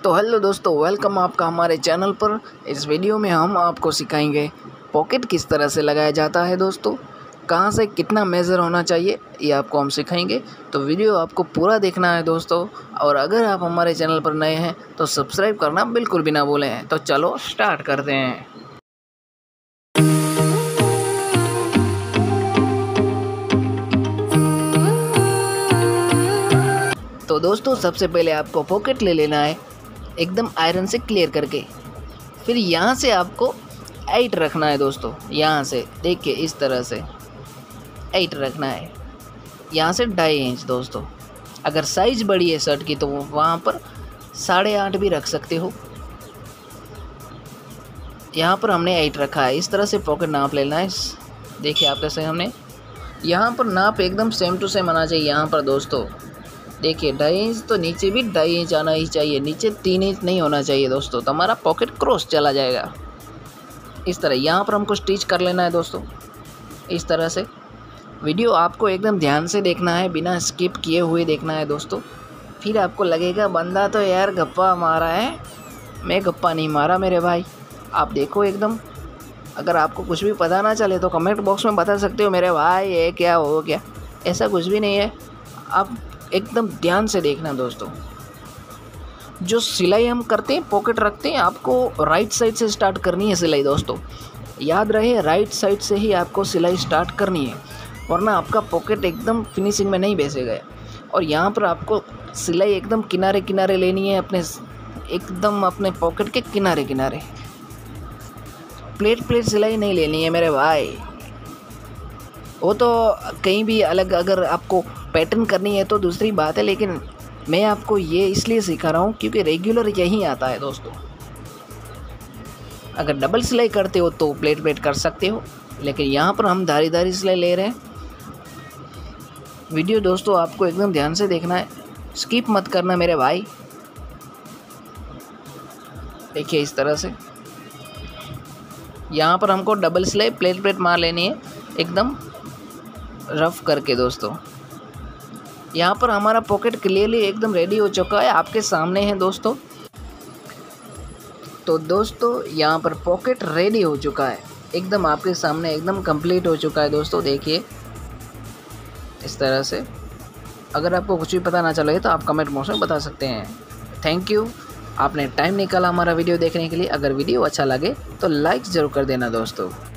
तो हेलो दोस्तों, वेलकम आपका हमारे चैनल पर। इस वीडियो में हम आपको सिखाएंगे पॉकेट किस तरह से लगाया जाता है दोस्तों, कहाँ से कितना मेज़र होना चाहिए ये आपको हम सिखाएंगे। तो वीडियो आपको पूरा देखना है दोस्तों, और अगर आप हमारे चैनल पर नए हैं तो सब्सक्राइब करना बिल्कुल भी ना भूलें। तो चलो स्टार्ट करते हैं। तो दोस्तों सबसे पहले आपको पॉकेट ले लेना है एकदम आयरन से क्लियर करके। फिर यहाँ से आपको 8 रखना है दोस्तों, यहाँ से देखिए इस तरह से 8 रखना है, यहाँ से 2.5 इंच दोस्तों। अगर साइज़ बड़ी है शर्ट की तो वहाँ पर 8.5 भी रख सकते हो। यहाँ पर हमने 8 रखा है। इस तरह से पॉकेट नाप लेना है। देखिए आप कैसे हमने यहाँ पर नाप एकदम सेम टू सेम आना चाहिए। यहाँ पर दोस्तों देखिए 2.5 इंच तो नीचे भी 2.5 इंच आना ही चाहिए, नीचे 3 इंच नहीं होना चाहिए दोस्तों, तो हमारा पॉकेट क्रॉस चला जाएगा। इस तरह यहाँ पर हमको स्टिच कर लेना है दोस्तों। इस तरह से वीडियो आपको एकदम ध्यान से देखना है, बिना स्किप किए हुए देखना है दोस्तों। फिर आपको लगेगा बंदा तो यार गप्पा मारा है। मैं गप्पा नहीं मारा मेरे भाई, आप देखो एकदम। अगर आपको कुछ भी पता ना चले तो कमेंट बॉक्स में बता सकते हो मेरे भाई ये क्या हो गया, ऐसा कुछ भी नहीं है। आप एकदम ध्यान से देखना दोस्तों। जो सिलाई हम करते हैं, पॉकेट रखते हैं, आपको राइट साइड से स्टार्ट करनी है सिलाई दोस्तों। याद रहे राइट साइड से ही आपको सिलाई स्टार्ट करनी है, वरना आपका पॉकेट एकदम फिनिशिंग में नहीं बैठेगा। और यहाँ पर आपको सिलाई एकदम किनारे किनारे लेनी है, एकदम अपने पॉकेट के किनारे किनारे। प्लेट सिलाई नहीं लेनी है मेरे भाई। वो तो कहीं भी अलग अगर आपको पैटर्न करनी है तो दूसरी बात है, लेकिन मैं आपको ये इसलिए सिखा रहा हूँ क्योंकि रेगुलर यही आता है दोस्तों। अगर डबल सिलाई करते हो तो प्लेट कर सकते हो, लेकिन यहाँ पर हम धारी सिलाई ले रहे हैं। वीडियो दोस्तों आपको एकदम ध्यान से देखना है, स्किप मत करना मेरे भाई। देखिए इस तरह से यहाँ पर हमको डबल सिलाई प्लेट मार लेनी है एकदम रफ करके दोस्तों। यहाँ पर हमारा पॉकेट क्लियरली एकदम रेडी हो चुका है, आपके सामने है दोस्तों। तो दोस्तों यहाँ पर पॉकेट रेडी हो चुका है एकदम आपके सामने, एकदम कंप्लीट हो चुका है दोस्तों। देखिए इस तरह से। अगर आपको कुछ भी पता ना चले तो आप कमेंट बॉक्स में बता सकते हैं। थैंक यू, आपने टाइम निकाला हमारा वीडियो देखने के लिए। अगर वीडियो अच्छा लगे तो लाइक ज़रूर कर देना दोस्तों।